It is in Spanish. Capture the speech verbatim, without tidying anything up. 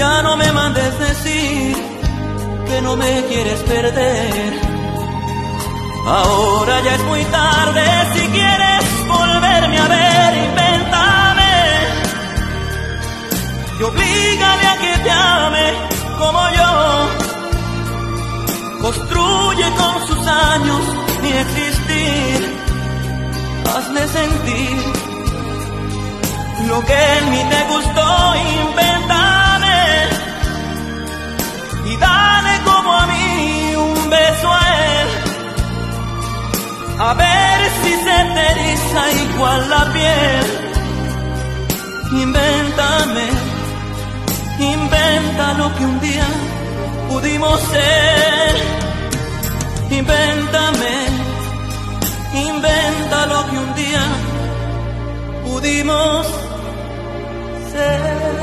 Ya no me mandes decir que no me quieres perder. Ahora ya es muy tarde, si quieres volverme a ver, invéntame y oblígame a que te ame como yo. Construye con sus años mi existir, hazme sentir lo que en mí te gustó, invéntame y dale como a mí un beso a él, a ver si se te eriza igual la piel. Invéntame, inventa lo que un día pudimos ser. Invéntame, inventa lo que un día pudimos ser.